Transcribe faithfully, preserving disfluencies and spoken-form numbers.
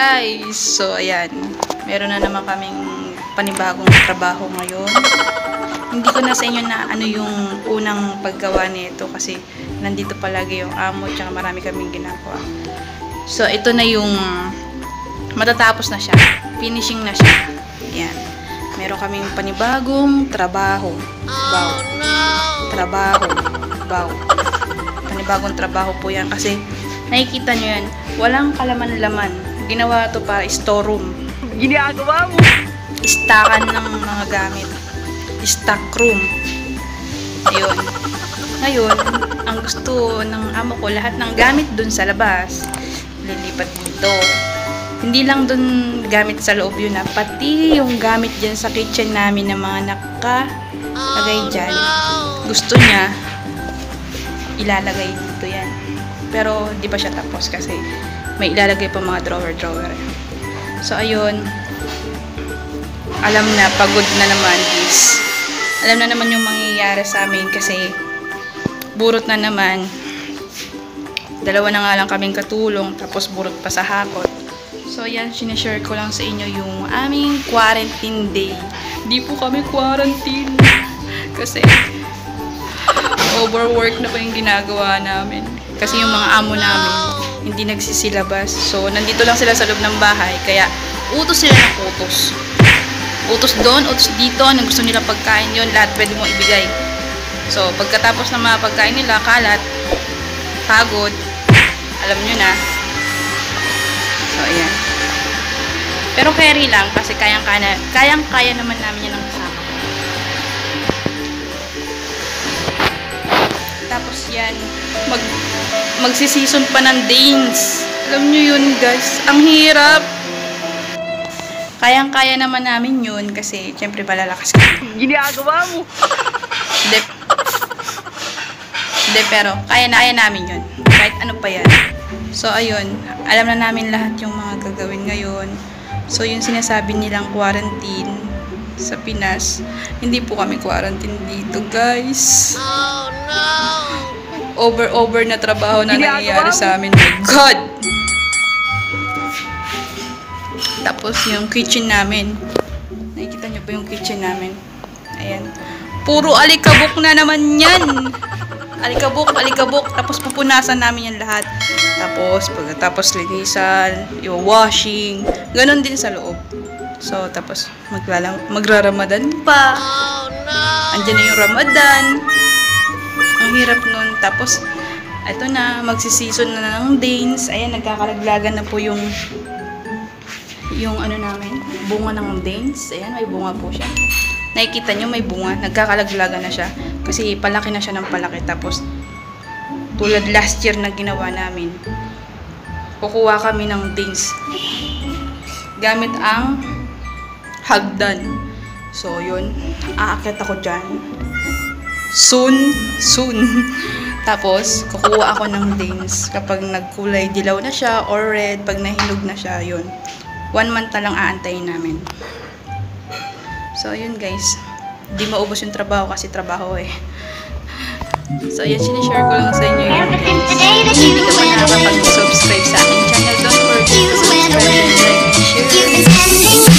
guys! So, ayan. Meron na naman kaming panibagong trabaho ngayon. Hindi ko na sa inyo na ano yung unang paggawa nito kasi nandito palagi yung amo tsaka marami kaming ginagawa. So, ito na yung matatapos na siya. Finishing na siya. Ayan. Meron kaming panibagong trabaho. Wow. Trabaho. Wow. Panibagong trabaho po yan kasi nakikita nyo yan. Walang kalaman-laman. Ginawa to para storeroom. Ginagawa mo? Istakan ng mga gamit. Stock room. Ayun. Ngayon, ang gusto ng amo ko, lahat ng gamit dun sa labas, lilipat dito. Hindi lang dun gamit sa loob yun na, pati yung gamit dyan sa kitchen namin na mga nakalagay dyan. Gusto niya, ilalagay dito yan. Pero, di pa siya tapos kasi may ilalagay pa mga drawer-drawer. So, ayun. Alam na, pagod na naman is alam na naman yung mangyayari sa amin kasi burot na naman. Dalawa na nga lang kaming katulong tapos burot pa sa hakot. So, yan, sinishare ko lang sa inyo yung aming quarantine day. Di po kami quarantine kasi overwork na pa yung ginagawa namin. Kasi yung mga amo namin hindi nagsisilabas. So, nandito lang sila sa loob ng bahay. Kaya, utos sila ng utos. Utos doon, utos dito. Anong gusto nila pagkain yun, lahat pwede mo ibigay. So, pagkatapos ng mga pagkain nila, kalat, pagod, alam nyo na. So, ayan. Pero carry lang kasi kayang-kaya kayang-kaya naman namin yan ang kasama. Tapos yan, mag magsisison pa ng dance. Alam nyo yun, guys. Ang hirap. Kayang-kaya naman namin yun kasi syempre palalakas kami. Ginagawa mo? Hindi. Hindi, pero kaya na kaya namin yun. Kahit ano pa yan. So, ayun. Alam na namin lahat yung mga gagawin ngayon. So, yung sinasabi nilang quarantine sa Pinas, hindi po kami quarantine dito, guys. Oh, no! Over-over na trabaho na nangyayari sa amin. My God! Tapos yung kitchen namin. Nakikita nyo po yung kitchen namin. Ayan. Puro alikabok na naman yan. Alikabok, alikabok. Tapos pupunasan namin yan lahat. Tapos pagkatapos linisan, yung washing. Ganon din sa loob. So, tapos maglalang, magra-Ramadan pa. Oh, no! Andyan na yung Ramadan. Ang hirap nun. Tapos, eto na, magsisison na ng dance. Ayan, nagkakalaglagan na po yung yung ano namin, bunga ng dance. Ayan, may bunga po siya. Nakikita nyo, may bunga. Nagkakalaglaga na siya. Kasi palaki na siya ng palaki. Tapos, tulad last year na ginawa namin, kukuha kami ng dance gamit ang hagdan. So, yun. Aakyat ako dyan. Soon. Soon. Tapos, kukuha ako ng dance kapag nagkulay dilaw na siya or red. Pag nahinog na siya, yun. One month na lang aantayin namin. So, yun guys. Di maubos yung trabaho kasi trabaho eh. So, yan, sinishare ko lang sa inyo yun guys. Kung hindi ka pa nakakapag-subscribe sa aking channel, don't forget to subscribe and like and share.